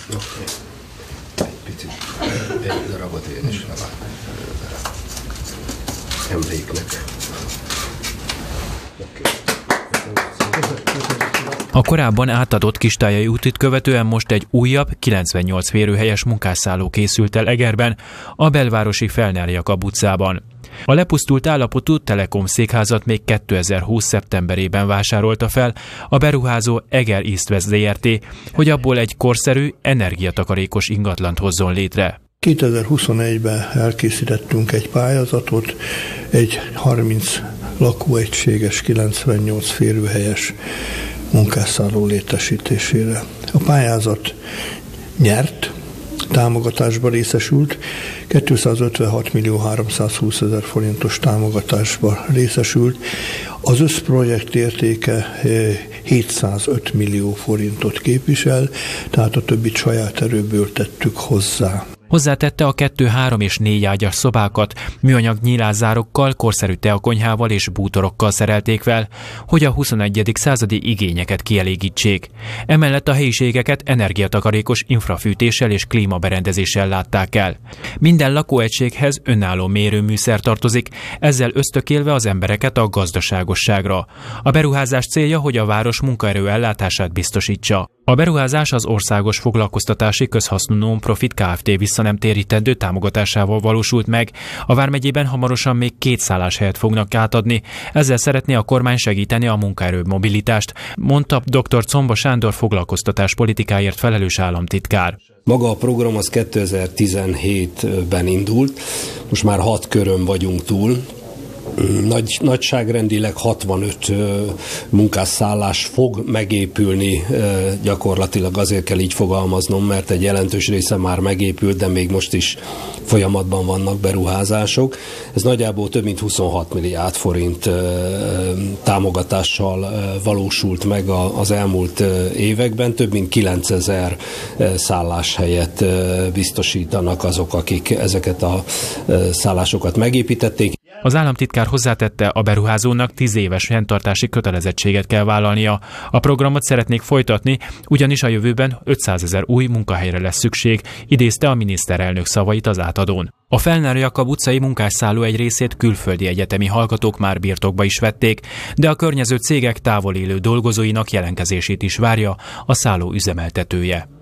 Egy picit, egy darabot én is emléknek. A korábban átadott Kistályai útit követően most egy újabb, 98 férőhelyes munkásszálló készült el Egerben, a belvárosi Fellner Jakab utcában. A lepusztult állapotú Telekom székházat még 2020. szeptemberében vásárolta fel a beruházó Eger East West Zrt., hogy abból egy korszerű, energiatakarékos ingatlant hozzon létre. 2021-ben elkészítettünk egy pályázatot, egy 30 lakóegységes, 98 férőhelyes munkásszálló létesítésére. A pályázat nyert, támogatásba részesült, 256.320.000 forintos támogatásba részesült. Az összprojekt értéke 705 millió forintot képvisel, tehát a többit saját erőből tettük hozzá. Hozzátette a 2, 3 és 4 ágyas szobákat, műanyag nyílászárokkal, korszerű teakonyhával és bútorokkal szerelték fel, hogy a 21. századi igényeket kielégítsék. Emellett a helyiségeket energiatakarékos infrafűtéssel és klímaberendezéssel látták el. Minden lakóegységhez önálló mérőműszer tartozik, ezzel ösztökélve az embereket a gazdaságosságra. A beruházás célja, hogy a város munkaerő ellátását biztosítsa. A beruházás az Országos Foglalkoztatási Közhasznú Non-Profit Kft. Visszanemtérítendő támogatásával valósult meg. A vármegyében hamarosan még 2 szálláshelyet fognak átadni. Ezzel szeretné a kormány segíteni a munkaerő mobilitást, mondta dr. Comba Sándor foglalkoztatás politikáért felelős államtitkár. Maga a program az 2017-ben indult, most már 6 körön vagyunk túl. Nagyságrendileg 65 munkásszállás fog megépülni, gyakorlatilag azért kell így fogalmaznom, mert egy jelentős része már megépült, de még most is folyamatban vannak beruházások. Ez nagyjából több mint 26 milliárd forint támogatással valósult meg az elmúlt években. Több mint 9000 szálláshelyet biztosítanak azok, akik ezeket a szállásokat megépítették. Az államtitkár hozzátette, a beruházónak 10 éves fenntartási kötelezettséget kell vállalnia. A programot szeretnék folytatni, ugyanis a jövőben 500 000 új munkahelyre lesz szükség, idézte a miniszterelnök szavait az átadón. A Fellner Jakab utcai munkásszálló egy részét külföldi egyetemi hallgatók már birtokba is vették, de a környező cégek távol élő dolgozóinak jelentkezését is várja a szálló üzemeltetője.